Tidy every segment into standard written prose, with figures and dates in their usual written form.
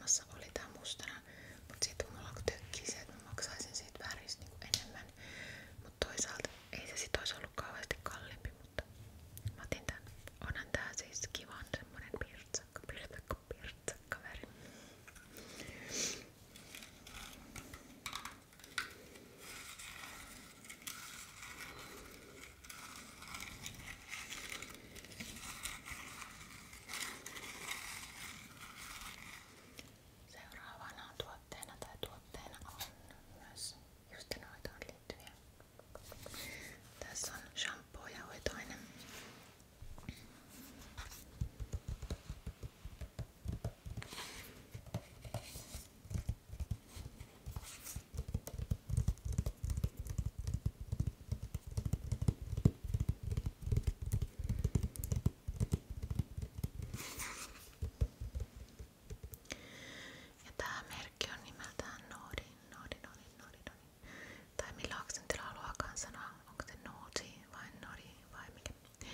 kaupassa oli tää mustana, mut sit mulla alkoi tökkii se, että mä maksaisin siitä väristä niinku enemmän. Mut toisaalta ei se sit ois ollut kauheasti kalliimpi, mutta mä otin tän. Onhan tää siis kivan semmonen pirtsakkaveri. Seuraavana tuotteena on myös juustenhoitoon liittyviä. Tässä on shampoo ja hoitoaine. Ja tää merkki on nimeltään Nodi. Tai millä aksentilla haluaakaan sanoa, onko se Nodi vai Nodi vai mikä.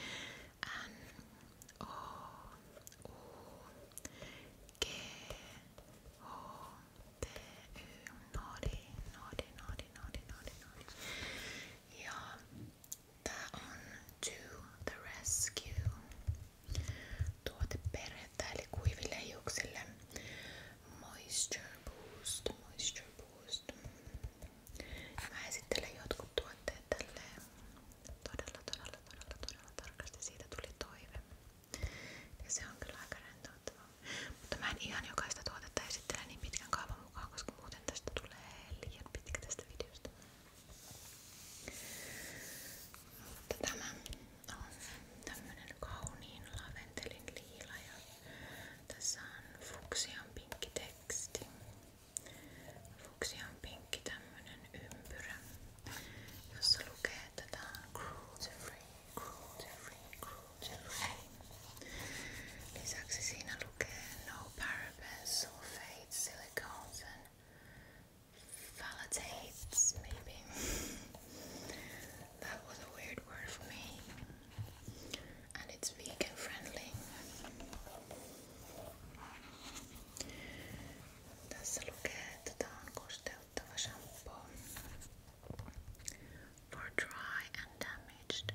N-O-U-G-H-T-Y. Nodi. Ja tää on To The Rescue tuoteperhettä eli kuiville hiuksille. Moisture Boost. Mä esittelen jotkut tuotteet tälleen todella tarkasti. Siitä tuli toive. Ja se on kyllä aika rentouttavaa. Mutta mä en ihan jokaista tuotetta esittele niin pitkän kaavan mukaan, koska muuten tästä tulee liian pitkä tästä videosta. Mutta tämä on tämmönen kauniin laventelin liila ja tässä on fuksian pinkki teksti. Fuksian pinkki tämmönen ympyrä, jossa lukee, että tää on cruelty free. Lisäksi siinä lukee no parabens, sulfates, silicones and phthalates maybe. That was a weird word for me. And it's vegan friendly. Tässä lukee, että tää on kosteuttava shampoo for dry and damaged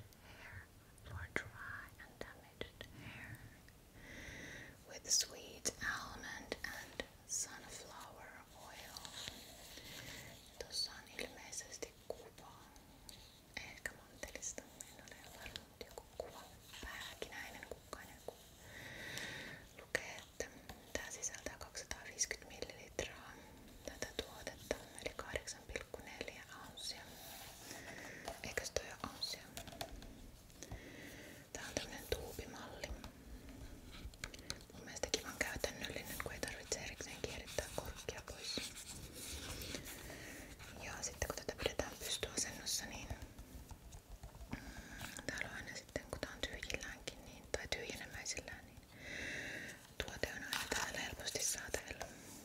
hair. With sweet almond and sunflower oil. Tuossa on ilmeisesti kuva. Ehkä mantelista. En ole varma, mutta joku kuva. Pääkinäinen, kukkainen kuva. Lukee, että tää sisältää 250 millilitraa tätä tuotetta, eli 8,4 ounsia. Eikös toi oo ounsia? Tää on tämmönen tuubimalli. Mun mielestä kivan käytännöllinen, kun ei tarvitse erikseen kierittää korkkia pois. Ja sitten kun tätä pidetään pystyasennossa, niin täällä on aina sitten, kun tää on tyhjilläänkin, niin, tai tyhjenemäisillään, niin tuote on aina täällä helposti saatavilla.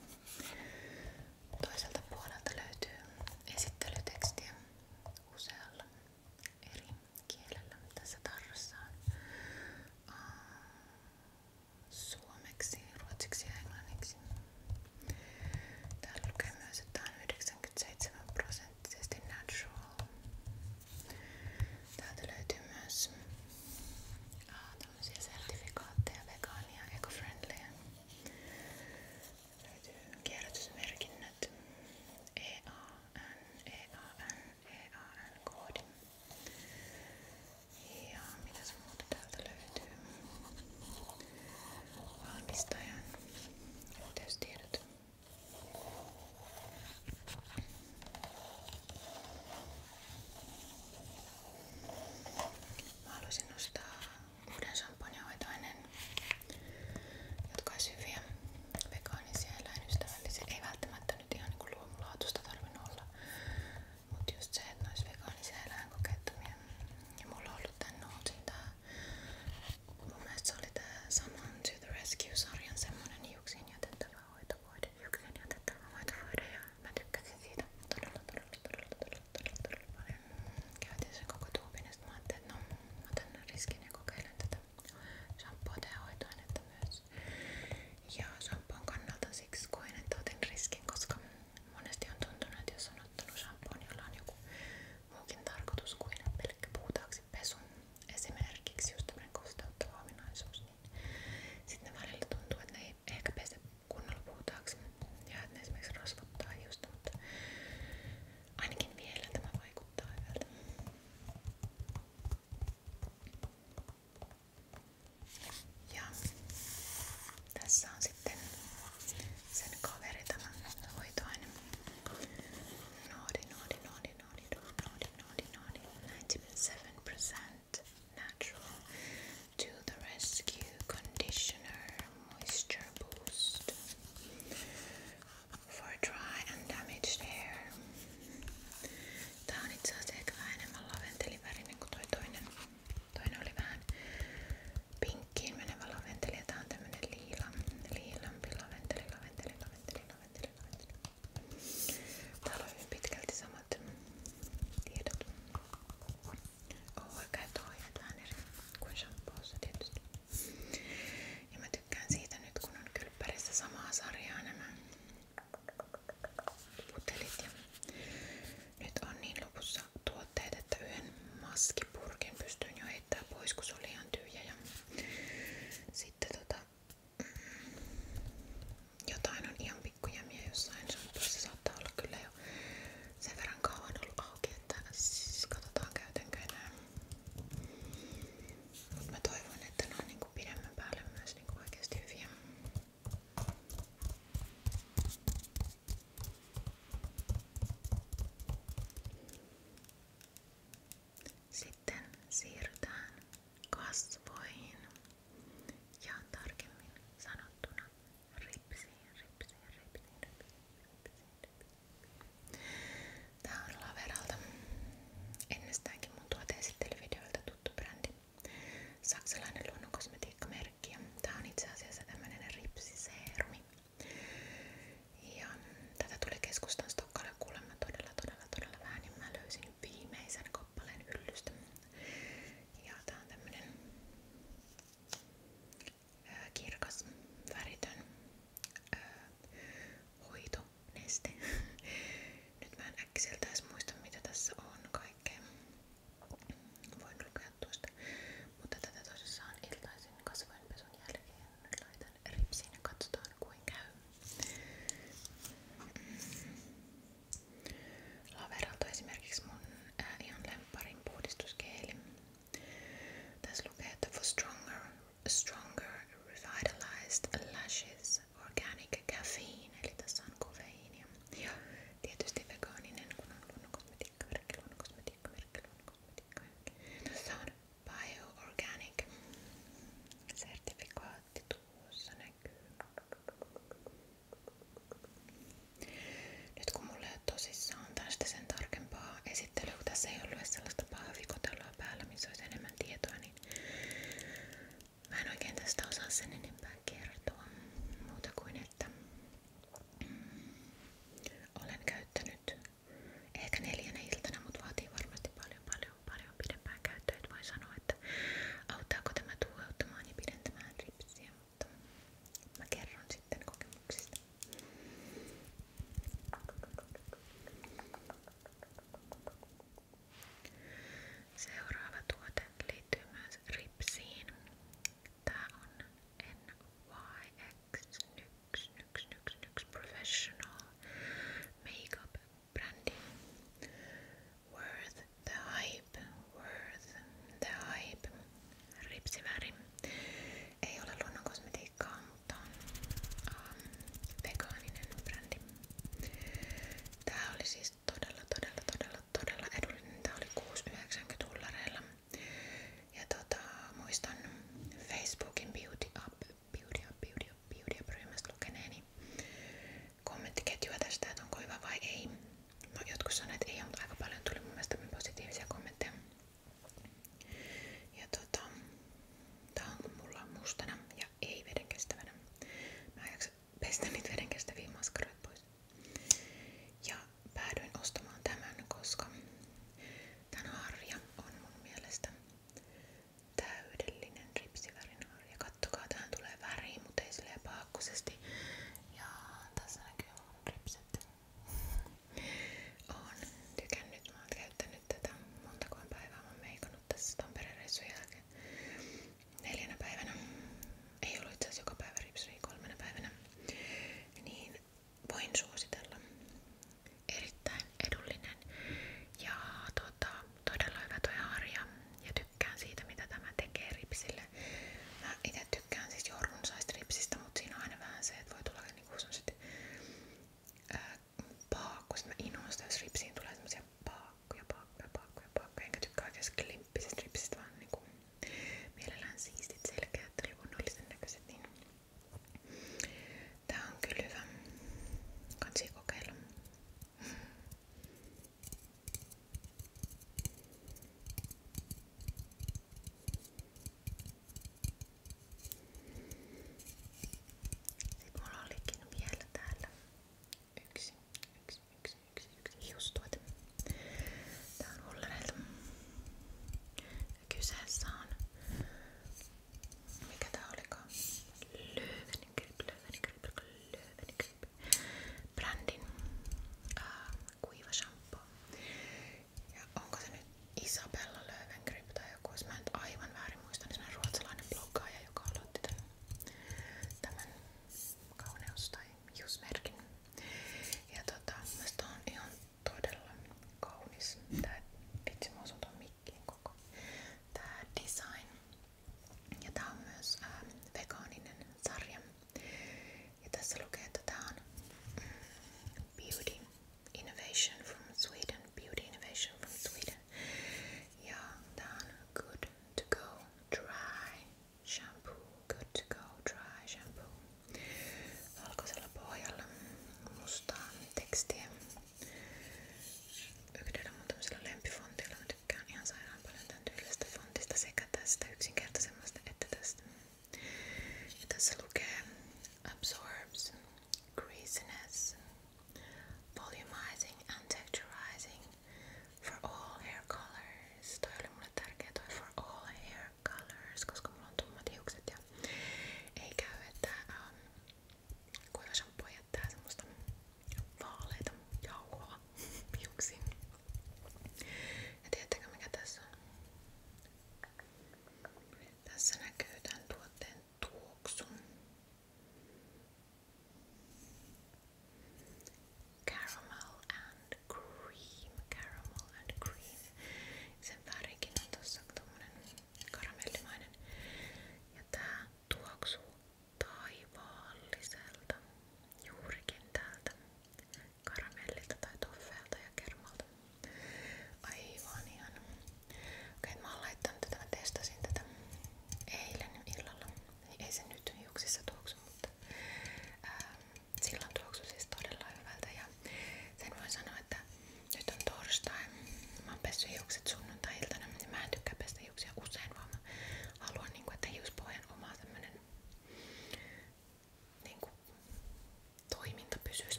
Toiselta puolelta löytyy esittelytekstiä usealla eri kielellä. Tässä tarrassa on suomeksi, ruotsiksi ja englanniksi. Täällä lukee myös, että on 97% natural. Täältä löytyy myös tämmöisiä sertifikaatteja, vegaania, eco-friendlyä. Löytyy kierrätysmerkinnät, EAN-koodi. Ja mitäs muuta täältä löytyy? Valmistajan yhteystiedot. Mä haluaisin nostaa uuden shampoon ja hoitoaineen, jotka olisi hyviä, vegaanisia, eläinystävällisiä. Ei välttämättä nyt ihan niinku luomulaatusta tarvinnut olla, mutta just se, että ne olisi vegaanisia, eläinkokeettomia. Ja mulla on ollut tän Nootsin tää, mun mielestä se oli tää saman To The Rescue-sarjan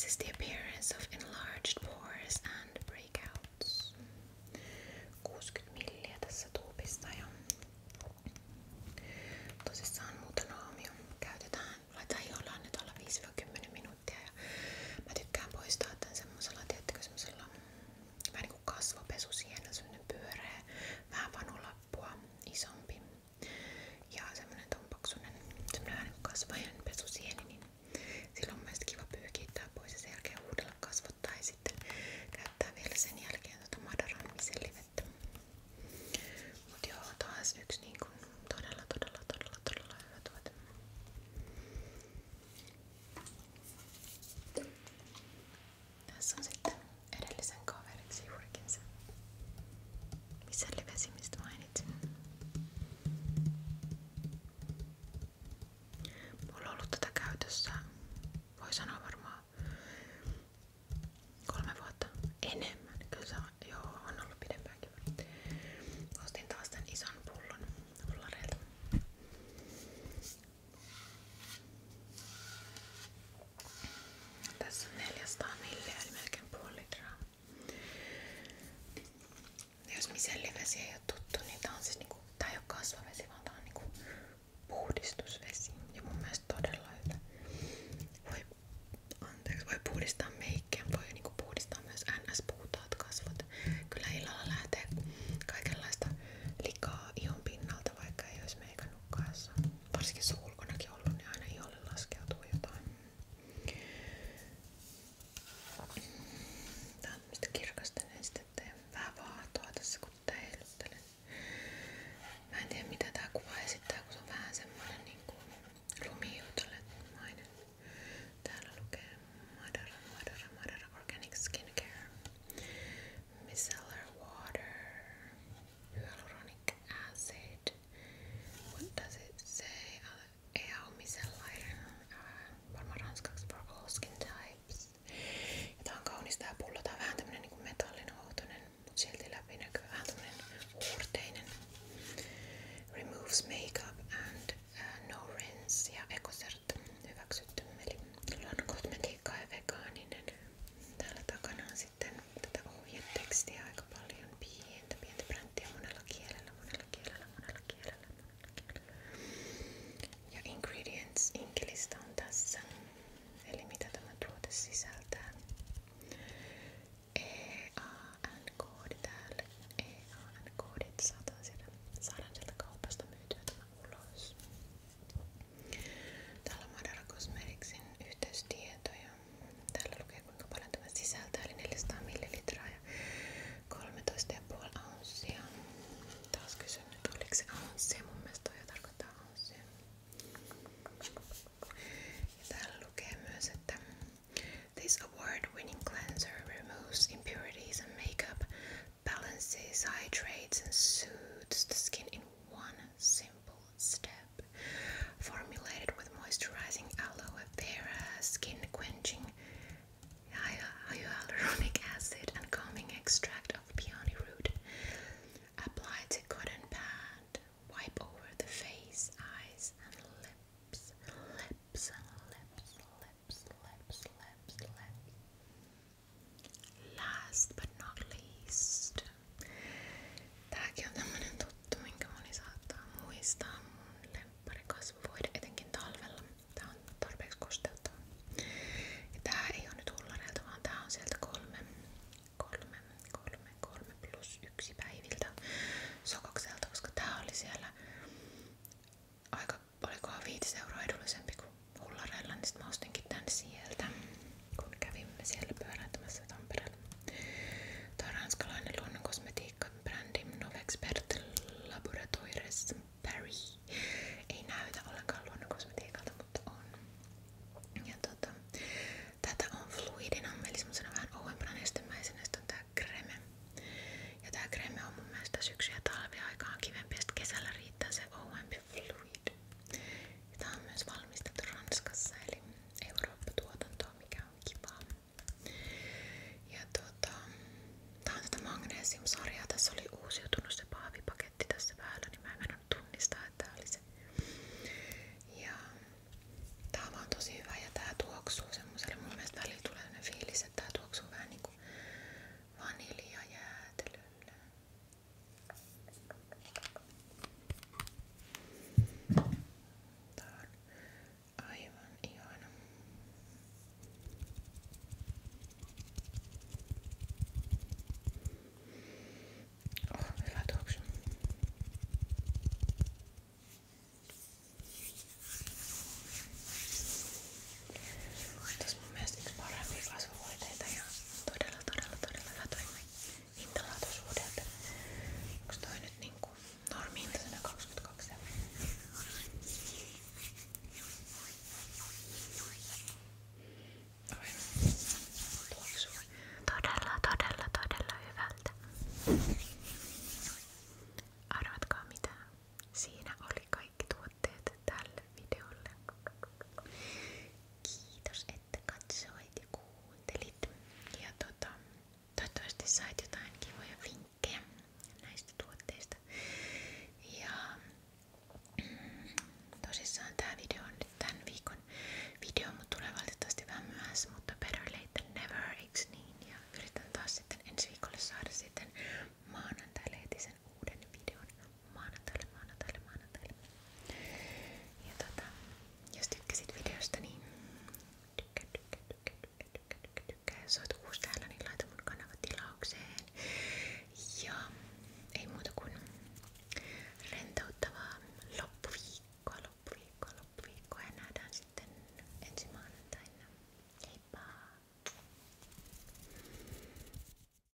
increases the appearance of enlarged pores and breakouts. 60 milliä tässä tuupista ja tosissaan muuta naamio käytetään. Laitetaan ihollaan nyt olla 5-10 minuuttia ja mä tykkään poistaa tän semmosella, tiettäkö semmosella vähän niinku kasvopesusienellä, semmonen pyöreä, vähän vanulappua isompi ja semmonen tonpaksunen, semmonen vähän niinku kasvojen pesusieni, niin sillä on mun mielestä kiva pyykittää pois ja sen jälkeen huudella kasvot tai sitten käyttää vielä sen jälkeen Madaran micellivettä. Mut joo, taas yksi niinku todella hyvä tuote. Tässä on sitten edellisen kaveriksi juurikin se micellivesi, mistä mainitsin. Mulla on ollut tätä käytössä, voi sanoa varmaan 3 vuotta enemmän. Kyllä se on ollut pidempäänkin. Ostin taas tän ison pullon hullareilta. Tässä on 400 milliä eli melkein puoli litraa. Jos micellivesi ei oo tuttu, niin tää on siis niinku, tää ei oo kasvavesi, vaan tää on niinku puhdistusvesi. Ja mun mielestä todella hyvä. Voi puhdistaa meikkiä, voi niinku puhdistaa myös NS-puhtaat kasvot. Kyllä illalla lähtee kaikenlaista likaa ihon pinnalta, vaikka ei ois meikannutkaan. Varsinkin jos on ulkonakin ollut, niin aina iholle laskeutuu jotain. Tää on tämmöstä kirkasta nestettä ja vähän vaahtoa tässä kun tätä heiluttelen. Mä en tiedä mitä tää kuva esittää, kun se on vähän semmonen niinku lumijuutollemainen. Täällä lukee Madara Organic Skincare, Micellar Water, Hyaluronic Acid. What does it say? EAU micellaire, varmaan ranskaksi for all skin types. Ja tää on kaunis tää pullo, tää on vähän tämmönen niinku metallinoutonen, mut silti läpinäkyvä, vähän tämmönen huurteinen. Removes makeup and no rinse ja EcoCert hyväksytty, eli luonnonkosmetiikka ja vegaaninen. Täällä takana on sitten tätä ohjetekstiä aika paljon, pientä bränttiä monella kielellä. Ja ingredients inkilista on tässä, eli mitä tämä tuote sisältää. EAN-koodi täällä. EAN-koodit saadaan sieltä kaupasta myytyä tämä ulos. Täällä on Madara Cosmeticsin yhteystietoja. Täällä lukee kuinka paljon tämä sisältää, eli 400 millilitraa ja 13,5 ounsia. Taas kysyn nyt, oliko se ounssia? Mun mielestä toi jo tarkoittaa ounsia. Ja täällä lukee myös, että this award-winning cleanser removes impurities and makeup, balances, hydrates and soothes the skin in one simple step. Formulated with moisturizing aloe vera, skin quenching hyaluronic acid and calming extract of peony root. Apply to cotton pad. Wipe over the face, eyes and lips. Last but not least. Tääkin on tämmönen tuttu, minkä moni saattaa muistaa. Mun lemppari kasvovoide, etenkin talvella. Tää on tarpeeksi kosteuttava. Ja tää ei oo nyt hullareilta, vaan tää on sieltä 3+1 päiviltä Sokokselta, koska tää oli siellä aika, olikohan 5 € edullisempi kuin hullareilla, niin sit mä ostinkin tän sieltä, kun kävimme siellä pyöräytämässä Tampereella. Tää on ranskalainen luonnonkosmetiikka-brändi Novexpert Laboratoires Paris. Ei näytä ollenkaan luonnonkosmetiikalta, mutta on. Ja tätä on fluidina, eli semmosena vähän ouempana nestemäisenä. Sitten on tää creme. Ja tää creme on mun mielestä syksy- ja talviaikaan kivempi, ja kesällä riittää se ouempi fluid. Ja tää on myös valmistettu Ranskassa, eli Eurooppa-tuotantoa, mikä on kivaa. siis sä et